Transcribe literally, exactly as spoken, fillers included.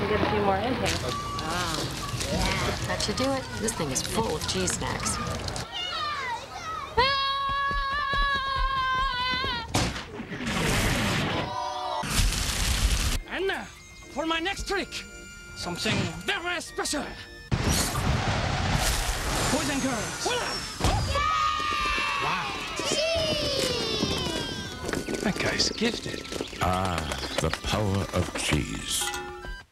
and get a few more in here. Oh, yeah, that should do it. This thing is full of cheese snacks. And now, for my next trick, something very special. Boys and girls. Voila! Wow. That guy's gifted. Ah, the power of cheese.